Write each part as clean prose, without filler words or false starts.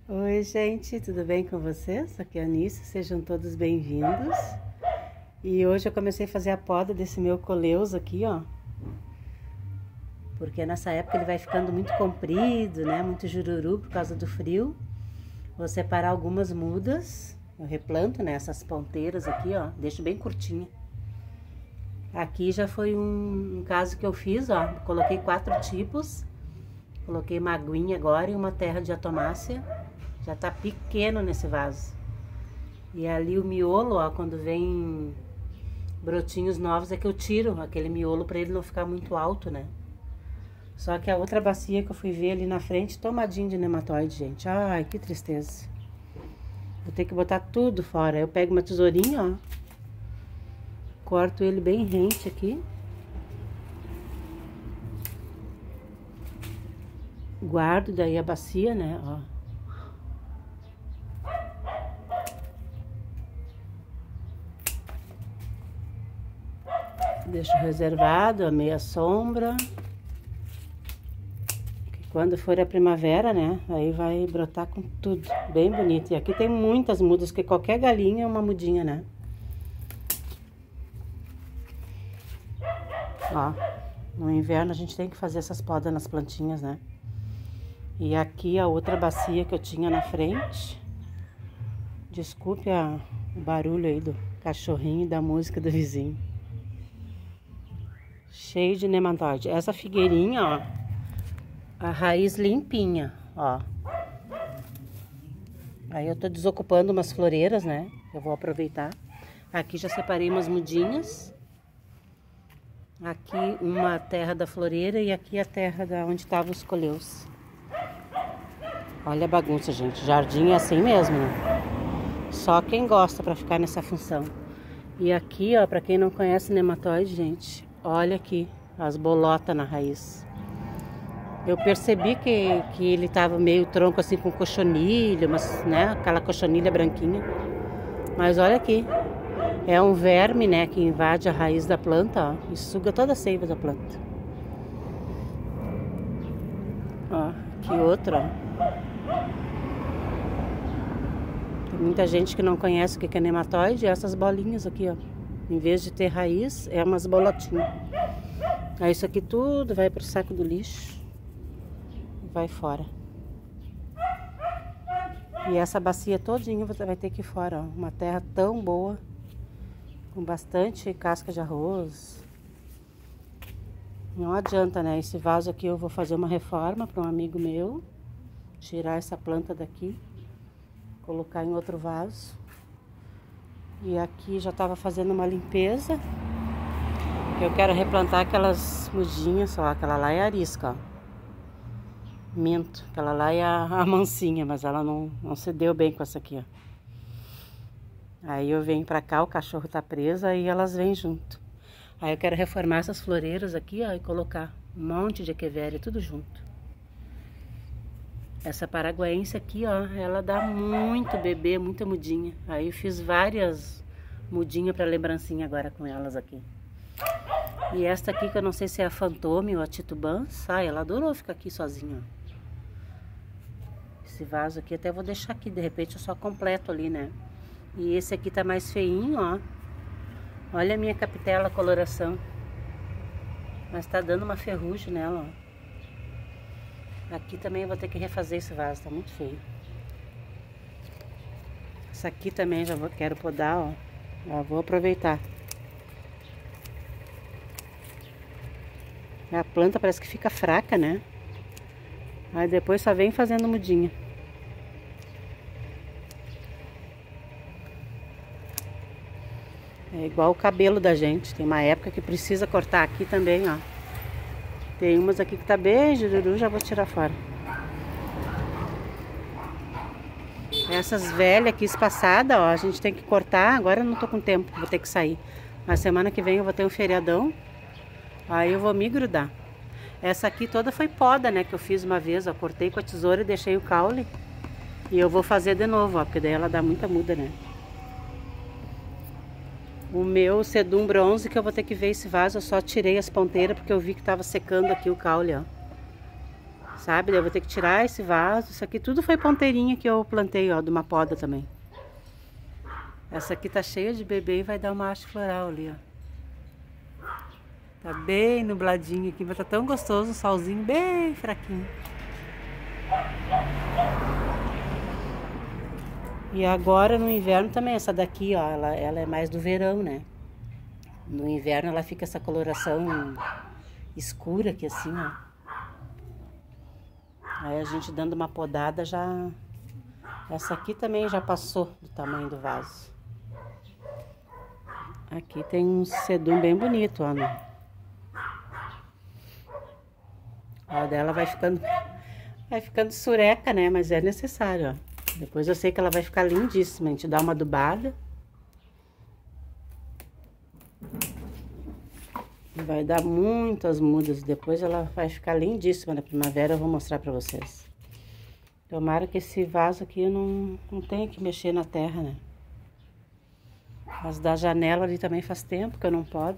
Oi, gente, tudo bem com vocês? Aqui é a Anice, sejam todos bem-vindos. E hoje eu comecei a fazer a poda desse meu coleus aqui, ó. Porque nessa época ele vai ficando muito comprido, né? Muito jururu por causa do frio. Vou separar algumas mudas. Eu replanto, né? Essas ponteiras aqui, ó. Deixo bem curtinha. Aqui já foi um caso que eu fiz, ó. Coloquei 4 tipos. Coloquei uma aguinha agora e uma terra de atomácia. Já tá pequeno nesse vaso. E ali o miolo, ó, quando vem brotinhos novos, é que eu tiro aquele miolo pra ele não ficar muito alto, né? Só que a outra bacia que eu fui ver ali na frente, tomadinho de nematóide, gente. Ai, que tristeza. Vou ter que botar tudo fora. Eu pego uma tesourinha, ó. Corto ele bem rente aqui. Guardo daí a bacia, né, ó. Deixo reservado a meia sombra. Quando for a primavera, né, aí vai brotar com tudo, bem bonito. E aqui tem muitas mudas, que qualquer galinha é uma mudinha, né. Ó, no inverno a gente tem que fazer essas podas nas plantinhas, né. E aqui a outra bacia que eu tinha na frente. Desculpe o barulho aí do cachorrinho e da música do vizinho. Cheio de nematóide. Essa figueirinha, ó, a raiz limpinha, ó. Aí eu tô desocupando umas floreiras, né? Eu vou aproveitar. Aqui já separei umas mudinhas. Aqui uma terra da floreira e aqui a terra da onde estavam os coleus. Olha a bagunça, gente. Jardim é assim mesmo, né? Só quem gosta pra ficar nessa função. E aqui, ó, pra quem não conhece nematóide, gente, olha aqui as bolotas na raiz. Eu percebi que ele tava meio tronco assim com cochonilha, mas, né, aquela cochonilha branquinha. Mas olha aqui, é um verme, né, que invade a raiz da planta, ó, e suga toda a seiva da planta. Ó, aqui outro, ó. Tem muita gente que não conhece o que é nematóide, é essas bolinhas aqui, ó. Em vez de ter raiz, é umas bolotinhas. Aí isso aqui tudo vai pro saco do lixo. E vai fora. E essa bacia todinha você vai ter que ir fora, ó. Uma terra tão boa. Com bastante casca de arroz. Não adianta, né? Esse vaso aqui eu vou fazer uma reforma para um amigo meu. Tirar essa planta daqui. Colocar em outro vaso. E aqui já estava fazendo uma limpeza. Eu quero replantar aquelas mudinhas, ó. Aquela lá é a arisca, ó. Minto. Aquela lá é a mansinha, mas ela não se deu bem com essa aqui, ó. Aí eu venho pra cá, o cachorro tá preso, aí elas vêm junto. Aí eu quero reformar essas floreiras aqui, ó, e colocar um monte de echeveria, tudo junto. Essa paraguaense aqui, ó, ela dá muito bebê, muita mudinha. Aí eu fiz várias mudinhas pra lembrancinha agora com elas aqui. E esta aqui, que eu não sei se é a Fantôme ou a Titubãs, ela adorou ficar aqui sozinha, ó. Esse vaso aqui até vou deixar aqui, de repente eu só completo ali, né? E esse aqui tá mais feinho, ó. Olha a minha capitela coloração. Mas tá dando uma ferrugem nela, ó. Aqui também eu vou ter que refazer esse vaso, tá muito feio. Essa aqui também quero podar, ó. Já vou aproveitar. A planta parece que fica fraca, né? Aí depois só vem fazendo mudinha. É igual o cabelo da gente. Tem uma época que precisa cortar aqui também, ó. Tem umas aqui que tá bem jururu, já vou tirar fora. Essas velhas aqui espaçadas, ó, a gente tem que cortar. Agora eu não tô com tempo, vou ter que sair. Mas semana que vem eu vou ter um feriadão. Aí eu vou me grudar. Essa aqui toda foi poda, né, que eu fiz uma vez, ó. Cortei com a tesoura e deixei o caule. E eu vou fazer de novo, ó, porque daí ela dá muita muda, né. O meu sedum bronze, que eu vou ter que ver esse vaso, eu só tirei as ponteiras porque eu vi que tava secando aqui o caule, ó. sabe? Eu vou ter que tirar esse vaso. Isso aqui tudo foi ponteirinha que eu plantei, ó, de uma poda também. Essa aqui tá cheia de bebê e vai dar uma haste floral ali, ó. Tá bem nubladinho aqui, mas tá tão gostoso, um solzinho bem fraquinho. E agora no inverno também, essa daqui, ó, ela é mais do verão, né? No inverno ela fica essa coloração escura aqui assim, ó. Aí a gente dando uma podada já... Essa aqui também já passou do tamanho do vaso. Aqui tem um sedum bem bonito, ó, né? A dela vai ficando sureca, né? Mas é necessário, ó. Depois eu sei que ela vai ficar lindíssima. A gente dá uma adubada. Vai dar muitas mudas. Depois ela vai ficar lindíssima na primavera. Eu vou mostrar pra vocês. Tomara que esse vaso aqui não tenha que mexer na terra, né? As da janela ali também faz tempo que eu não podo.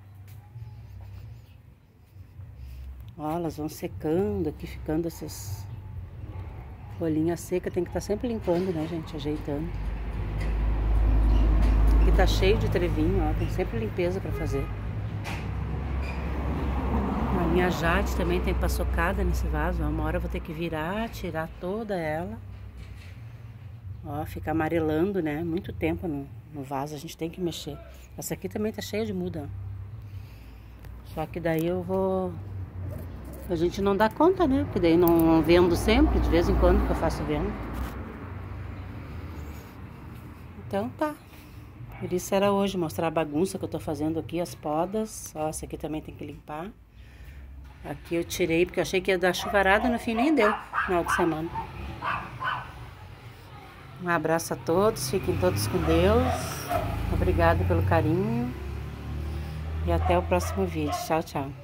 Ó, elas vão secando aqui, ficando essas folhinhas secas. Tem que estar sempre limpando, né, gente? Ajeitando. Aqui tá cheio de trevinho, ó. Tem sempre limpeza pra fazer. A minha jade também tem paçocada nesse vaso. Ó. Uma hora eu vou ter que virar, tirar toda ela. Ó, fica amarelando, né? Muito tempo no vaso, a gente tem que mexer. Essa aqui também tá cheia de muda. Só que daí eu vou... A gente não dá conta, né? Porque daí não vendo sempre, de vez em quando que eu faço venda. Então tá. Por isso era hoje, mostrar a bagunça que eu tô fazendo aqui, as podas. Ó, essa aqui também tem que limpar. Aqui eu tirei, porque eu achei que ia dar chuvarada, no fim nem deu, no final de semana. Um abraço a todos, fiquem todos com Deus. Obrigado pelo carinho. E até o próximo vídeo. Tchau, tchau.